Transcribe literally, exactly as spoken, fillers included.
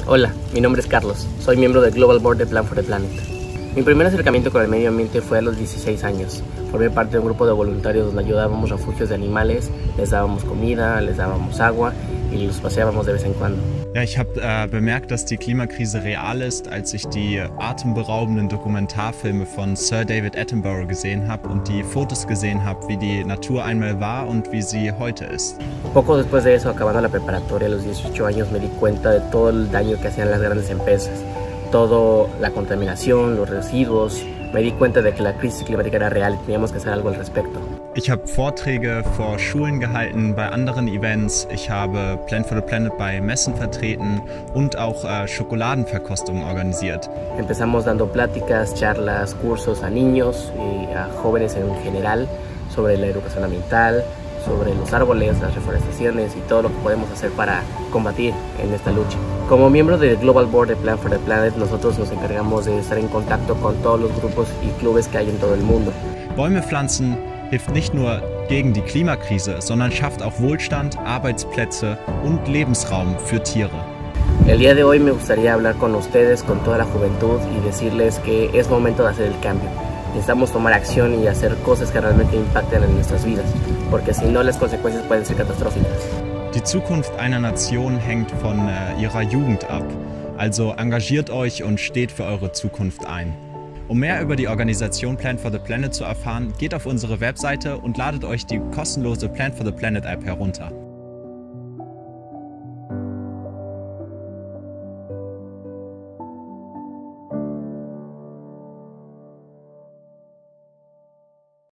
Hola, mi nombre es Carlos, soy miembro del Global Board de Plan for the Planet. Mi primer acercamiento con el medio ambiente fue a los dieciséis años. Formé parte de un grupo de voluntarios donde ayudábamos refugios de animales, les dábamos comida, les dábamos agua y los paseábamos de vez en cuando. Ja, ich habe äh, bemerkt, dass die Klimakrise real ist, als ich die atemberaubenden Dokumentarfilme von Sir David Attenborough gesehen habe und die Fotos gesehen habe, wie die Natur einmal war und wie sie heute ist. Poco después de eso, acabando la preparatoria a los dieciocho años, me di cuenta de todo el daño que hacían las grandes empresas, toda la contaminación, los residuos. Me di cuenta de que la crisis climática era real y teníamos que hacer algo al respecto. Ich habe Vorträge vor Schulen gehalten, bei anderen Events. Ich habe Plan for the Planet bei Messen vertreten und auch äh, Schokoladenverkostungen organisiert. Empezamos dando pláticas, charlas, cursos a niños y a jóvenes en general sobre la educación ambiental, sobre los árboles, las reforestaciones y todo lo que podemos hacer para combatir en esta lucha. Como miembro del Global Board de Plan for the Planet, nosotros nos encargamos de estar en contacto con todos los grupos y clubes que hay en todo el mundo. Bäume pflanzen hilft nicht nur gegen die Klimakrise, sondern schafft auch Wohlstand, Arbeitsplätze und Lebensraum für Tiere. El día de hoy me gustaría hablar con ustedes, con toda la juventud y decirles que es momento de hacer el cambio. Necesitamos tomar acción y hacer cosas que realmente impacten en nuestras vidas, porque si no las consecuencias pueden ser catastróficas. Die Zukunft einer Nation hängt von äh, ihrer Jugend ab. Also engagiert euch und steht für eure Zukunft ein. Um mehr über die Organisation Plan for the Planet zu erfahren, geht auf unsere Webseite und ladet euch die kostenlose Plan for the Planet App herunter.